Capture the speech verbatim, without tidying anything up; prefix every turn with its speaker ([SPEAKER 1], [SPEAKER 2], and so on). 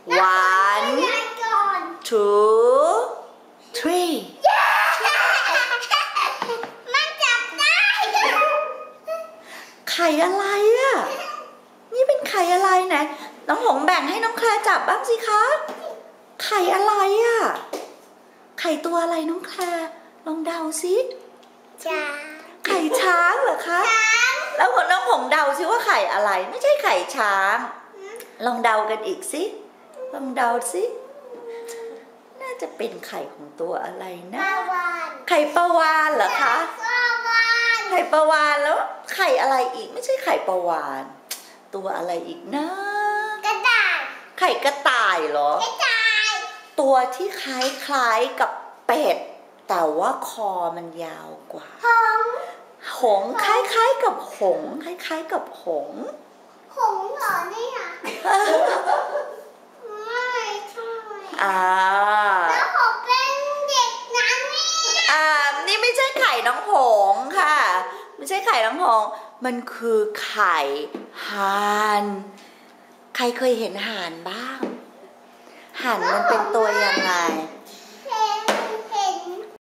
[SPEAKER 1] one two three
[SPEAKER 2] มันจับได้
[SPEAKER 1] ไข่อะไรอ่ะนี่เป็นไข่อะไรไหนน้องหงแบ่งให้น้องแคลจับบ้างสิคะไข่อะไรอ่ะไข่ตัวอะไรน้องแคลลองเดาสิ
[SPEAKER 2] ช้าง
[SPEAKER 1] ไข่ช้างเหรอคะแล้วน้องหงเดาสิว่าไข่อะไรไม่ใช่ไข่ช้างลองเดากันอีกสิลองเดาสิน่าจะเป็นไข่ของตัวอะไรนะไข่ปลาวาฬเหรอคะไข่ปลาวาฬแล้วไข่อะไรอีกไม่ใช่ไข่ปลาวาฬตัวอะไรอีกนะ
[SPEAKER 2] กระต่าย
[SPEAKER 1] ไข่กระต่ายเหรอก
[SPEAKER 2] ระต่าย
[SPEAKER 1] ตัวที่คล้ายๆกับเป็ดแต่ว่าคอมันยาวกว่า
[SPEAKER 2] หงส์
[SPEAKER 1] หงส์คล้ายๆกับหงส์คล้ายๆกับหงส์
[SPEAKER 2] หงส์เหรอเนี่ยไม่ใช่
[SPEAKER 1] อ่า
[SPEAKER 2] แล้วผมเป็นเด็กนะนี่
[SPEAKER 1] อ่านี่ไม่ใช่ไข่น้องหงส์ค่ะไม่ใช่ไข่น้องหงส์มันคือไข่ห่านใครเคยเห็นห่านบ้างห่านมันเป็นตัวยังไง